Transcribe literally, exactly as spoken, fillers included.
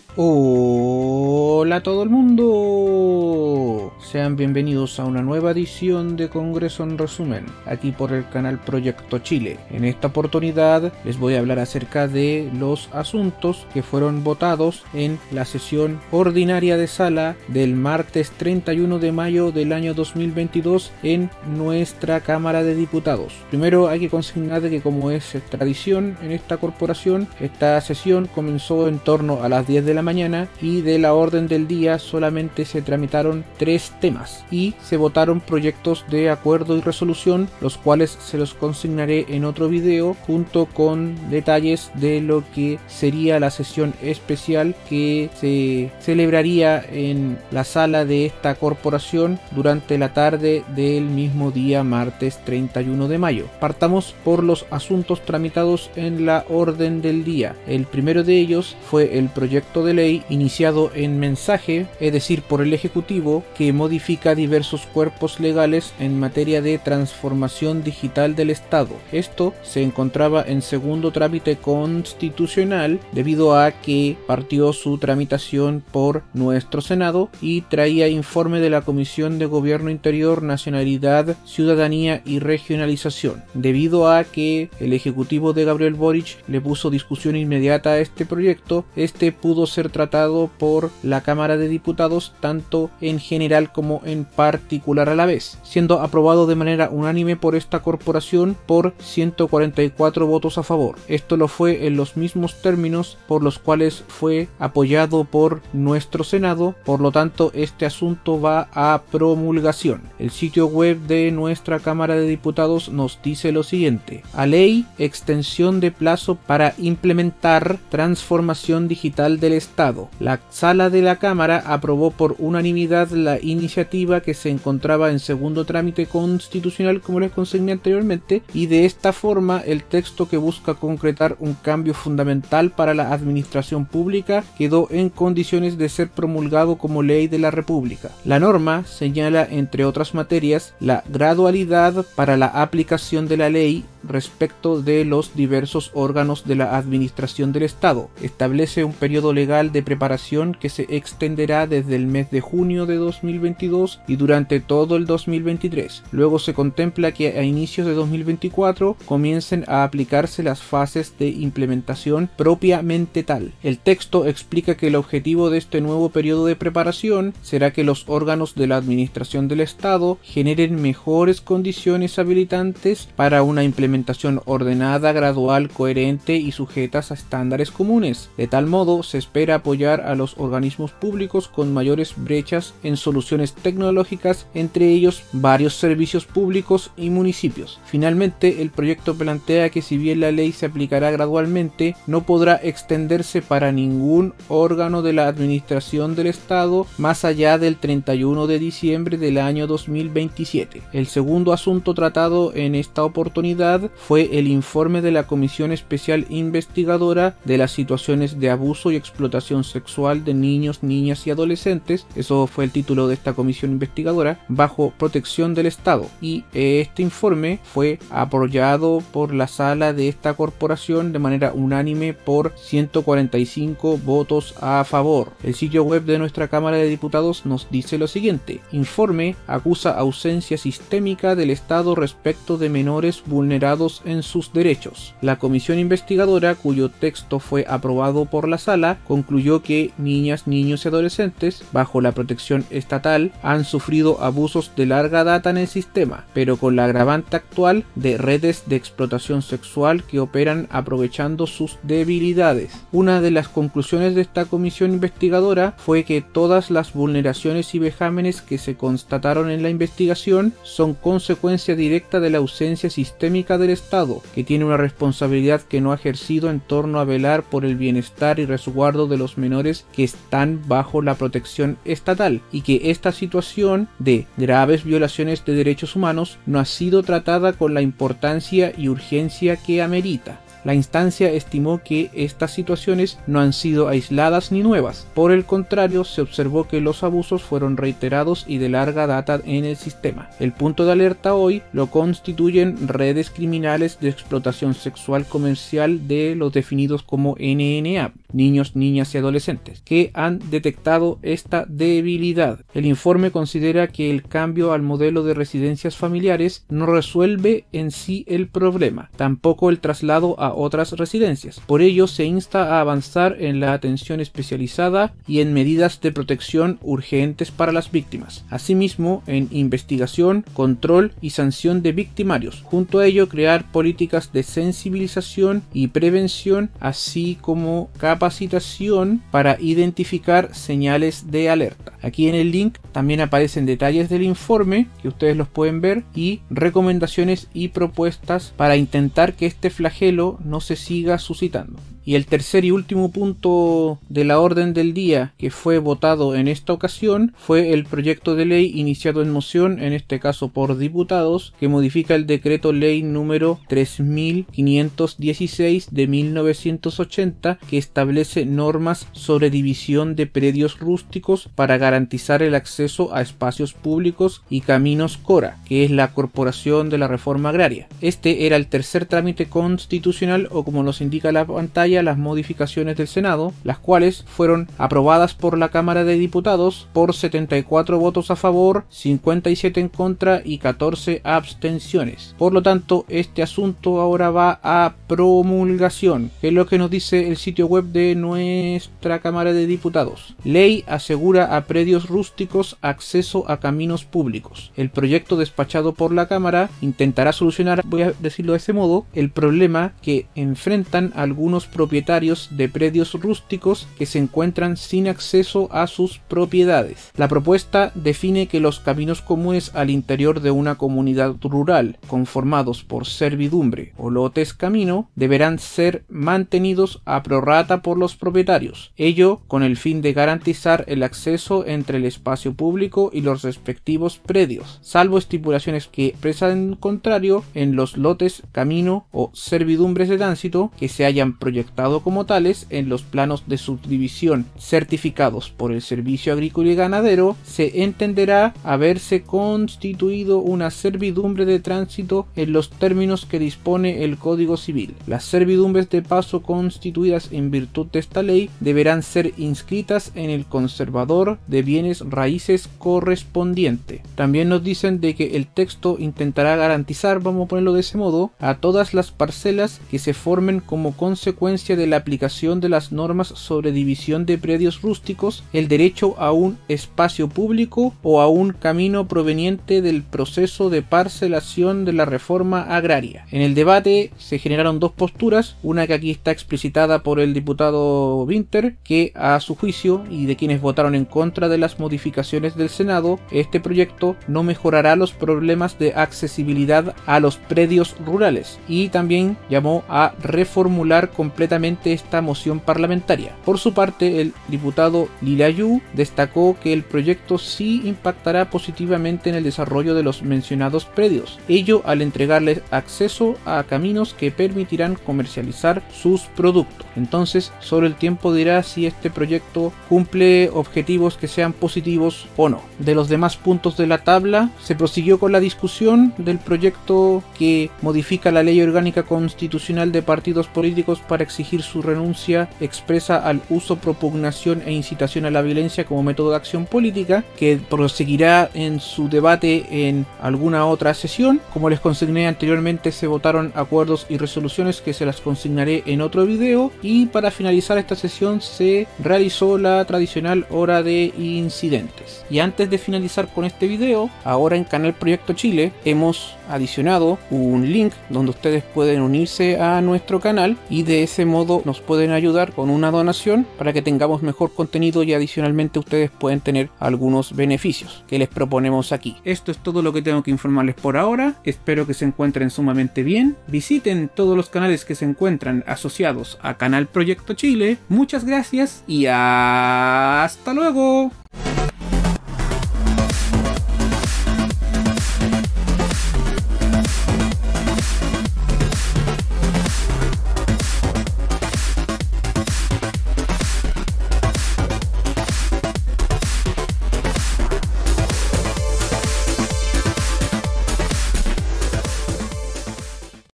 Hola a todo el mundo, sean bienvenidos a una nueva edición de Congreso en Resumen, aquí por el canal Proyecto Chile. En esta oportunidad les voy a hablar acerca de los asuntos que fueron votados en la sesión ordinaria de sala del martes treinta y uno de mayo del año dos mil veintidós en nuestra Cámara de Diputados. Primero hay que consignar que, como es tradición en esta corporación, esta sesión comenzó en torno a las diez de la mañana y de la orden del día solamente se tramitaron tres temas y se votaron proyectos de acuerdo y resolución, los cuales se los consignaré en otro video junto con detalles de lo que sería la sesión especial que se celebraría en la sala de esta corporación durante la tarde del mismo día martes treinta y uno de mayo. Partamos por los asuntos tramitados en la orden del día. El primero de ellos fue el proyecto de ley iniciado en mensaje, es decir, por el Ejecutivo, que modifica diversos cuerpos legales en materia de transformación digital del Estado. Esto se encontraba en segundo trámite constitucional debido a que partió su tramitación por nuestro Senado y traía informe de la Comisión de Gobierno Interior, Nacionalidad, Ciudadanía y Regionalización. Debido a que el Ejecutivo de Gabriel Boric le puso discusión inmediata a este proyecto, este pudo ser tratado por la Cámara de Diputados tanto en general como en particular a la vez, siendo aprobado de manera unánime por esta corporación por ciento cuarenta y cuatro votos a favor. Esto lo fue en los mismos términos por los cuales fue apoyado por nuestro Senado, por lo tanto este asunto va a promulgación. El sitio web de nuestra Cámara de Diputados nos dice lo siguiente: a ley, extensión de plazo para implementar transformación digital del Estado. La sala de la Cámara aprobó por unanimidad la iniciativa que se encontraba en segundo trámite constitucional, como les consigné anteriormente, y de esta forma el texto que busca concretar un cambio fundamental para la administración pública quedó en condiciones de ser promulgado como ley de la República. La norma señala, entre otras materias, la gradualidad para la aplicación de la ley respecto de los diversos órganos de la administración del Estado. Establece un periodo legal de preparación que se extenderá desde el mes de junio de dos mil veintidós y durante todo el dos mil veintitrés. Luego se contempla que a inicios de dos mil veinticuatro comiencen a aplicarse las fases de implementación propiamente tal. El texto explica que el objetivo de este nuevo periodo de preparación será que los órganos de la administración del Estado generen mejores condiciones habilitantes para una implementación implementación ordenada, gradual, coherente y sujetas a estándares comunes. De tal modo, se espera apoyar a los organismos públicos con mayores brechas en soluciones tecnológicas, entre ellos varios servicios públicos y municipios. Finalmente, el proyecto plantea que si bien la ley se aplicará gradualmente, no podrá extenderse para ningún órgano de la administración del Estado más allá del treinta y uno de diciembre del año dos mil veintisiete. El segundo asunto tratado en esta oportunidad fue el informe de la Comisión Especial Investigadora de las situaciones de abuso y explotación sexual de niños, niñas y adolescentes. Eso fue el título de esta comisión investigadora, bajo protección del Estado, y este informe fue apoyado por la sala de esta corporación de manera unánime por ciento cuarenta y cinco votos a favor. El sitio web de nuestra Cámara de Diputados nos dice lo siguiente: informe acusa ausencia sistémica del Estado respecto de menores vulnerados en sus derechos. La comisión investigadora, cuyo texto fue aprobado por la sala, concluyó que niñas, niños y adolescentes, bajo la protección estatal, han sufrido abusos de larga data en el sistema, pero con la agravante actual de redes de explotación sexual que operan aprovechando sus debilidades. Una de las conclusiones de esta comisión investigadora fue que todas las vulneraciones y vejámenes que se constataron en la investigación son consecuencia directa de la ausencia sistémica del Estado, que tiene una responsabilidad que no ha ejercido en torno a velar por el bienestar y resguardo de los menores que están bajo la protección estatal, y que esta situación de graves violaciones de derechos humanos no ha sido tratada con la importancia y urgencia que amerita. La instancia estimó que estas situaciones no han sido aisladas ni nuevas. Por el contrario, se observó que los abusos fueron reiterados y de larga data en el sistema. El punto de alerta hoy lo constituyen redes criminales de explotación sexual comercial de los definidos como N N A, niños, niñas y adolescentes, que han detectado esta debilidad. El informe considera que el cambio al modelo de residencias familiares no resuelve en sí el problema, tampoco el traslado a otras residencias. Por ello, se insta a avanzar en la atención especializada y en medidas de protección urgentes para las víctimas. Asimismo, en investigación, control y sanción de victimarios. Junto a ello, crear políticas de sensibilización y prevención, así como capacitación para identificar señales de alerta. Aquí en el link también aparecen detalles del informe que ustedes los pueden ver y recomendaciones y propuestas para intentar que este flagelo no se siga suscitando. Y el tercer y último punto de la orden del día que fue votado en esta ocasión fue el proyecto de ley iniciado en moción, en este caso por diputados, que modifica el decreto ley número tres mil quinientos dieciséis de mil novecientos ochenta, que establece normas sobre división de predios rústicos para garantizar el acceso a espacios públicos y caminos CORA, que es la Corporación de la Reforma Agraria. Este era el tercer trámite constitucional, o como nos indica la pantalla, las modificaciones del Senado, las cuales fueron aprobadas por la Cámara de Diputados por setenta y cuatro votos a favor, cincuenta y siete en contra y catorce abstenciones. Por lo tanto, este asunto ahora va a promulgación, que es lo que nos dice el sitio web de nuestra Cámara de Diputados. Ley asegura a predios rústicos acceso a caminos públicos. El proyecto despachado por la Cámara intentará solucionar, voy a decirlo de ese modo, el problema que enfrentan algunos propietarios de predios rústicos que se encuentran sin acceso a sus propiedades. La propuesta define que los caminos comunes al interior de una comunidad rural, conformados por servidumbre o lotes camino, deberán ser mantenidos a prorrata por los propietarios, ello con el fin de garantizar el acceso entre el espacio público y los respectivos predios, salvo estipulaciones que expresan contrario en los lotes camino o servidumbres de tránsito que se hayan proyectado como tales en los planos de subdivisión certificados por el Servicio Agrícola y Ganadero. Se entenderá haberse constituido una servidumbre de tránsito en los términos que dispone el Código Civil. Las servidumbres de paso constituidas en virtud de esta ley deberán ser inscritas en el conservador de bienes raíces correspondiente. También nos dicen de que el texto intentará garantizar, vamos a ponerlo de ese modo, a todas las parcelas que se formen como consecuencia de la aplicación de las normas sobre división de predios rústicos, el derecho a un espacio público o a un camino proveniente del proceso de parcelación de la reforma agraria. En el debate se generaron dos posturas, una que aquí está explicitada por el diputado Winter, que a su juicio y de quienes votaron en contra de las modificaciones del Senado, este proyecto no mejorará los problemas de accesibilidad a los predios rurales, y también llamó a reformular completamente esta moción parlamentaria. Por su parte, el diputado Lilayu destacó que el proyecto sí impactará positivamente en el desarrollo de los mencionados predios, ello al entregarles acceso a caminos que permitirán comercializar sus productos. Entonces, solo el tiempo dirá si este proyecto cumple objetivos que sean positivos o no. De los demás puntos de la tabla, se prosiguió con la discusión del proyecto que modifica la Ley Orgánica Constitucional de Partidos Políticos para exigir su renuncia expresa al uso, propugnación e incitación a la violencia como método de acción política, que proseguirá en su debate en alguna otra sesión. Como les consigné anteriormente, se votaron acuerdos y resoluciones que se las consignaré en otro video, y para finalizar esta sesión se realizó la tradicional hora de incidentes. Y antes de finalizar con este video, ahora en Canal Proyecto Chile hemos adicionado un link donde ustedes pueden unirse a nuestro canal y de ese modo nos pueden ayudar con una donación para que tengamos mejor contenido, y adicionalmente ustedes pueden tener algunos beneficios que les proponemos aquí. Esto es todo lo que tengo que informarles por ahora. Espero que se encuentren sumamente bien. Visiten todos los canales que se encuentran asociados a Canal Proyecto Chile. Muchas gracias y hasta luego.